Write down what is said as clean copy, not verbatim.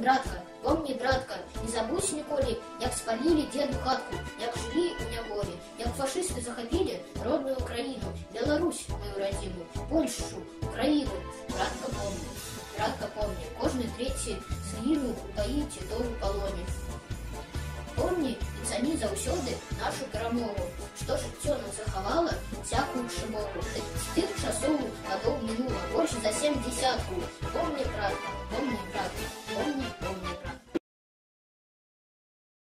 братка, не забудь ніколі, як спалілі дзеду хатку, як жылі ў няволі, як фашысты захапілі родную краіну, Беларусь, мою радзіму, Польшу, Украіну. Братка помні, кожны трэці згінуў у баі ці то ў палоне. Помні і цані заўсёды нашу перамогу, што жыццё нам захавала всякую шымогу. З тых часоў гадоў мінула больш за 70. Помні, братка,